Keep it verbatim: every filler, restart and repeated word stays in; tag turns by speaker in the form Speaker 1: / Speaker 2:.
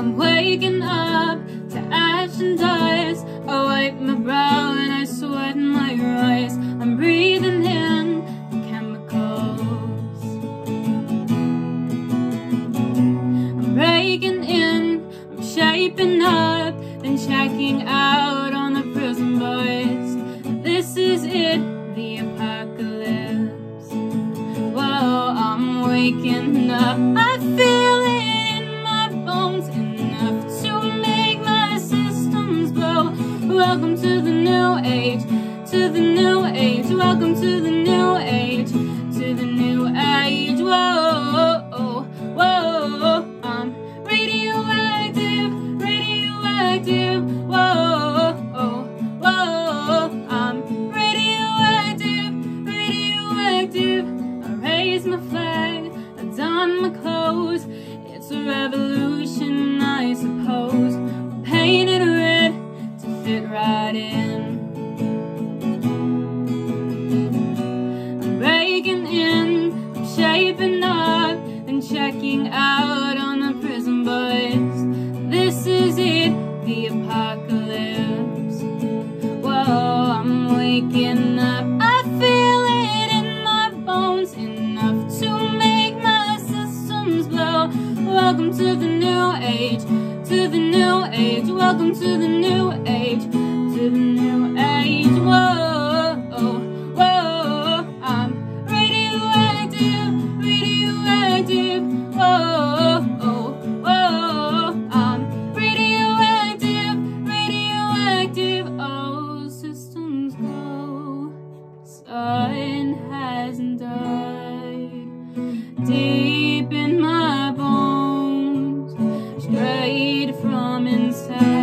Speaker 1: I'm waking up to ash and dust. I wipe my brow and I sweat in my eyes. I'm breathing in the chemicals. I'm breaking in, I'm shaping up, then checking out on the prison bus. This is it, the apocalypse. Whoa, I'm waking up. I feel it in my bones, enough to make my systems blow. Welcome to the new age, to the new age. Welcome to the new age, to the new age. Whoa, whoa, I'm radioactive, radioactive. Whoa, whoa, I'm radioactive, radioactive. I raise my flag, I don my clothes. It's a revolution, I suppose. We're painted red to fit right in. I'm breaking in, I'm shaping up, and checking out on the prison bus. This is it, the apocalypse. Whoa, I'm waking up. I feel it in my bones, enough to make my systems blow. Welcome to the new age, to the new age. Welcome to the new age, to the new age. Whoa, whoa, I'm radioactive, radioactive. Whoa, whoa, I'm radioactive, radioactive. Oh, systems go, sun hasn't died. Deep in my bones, straight from inside.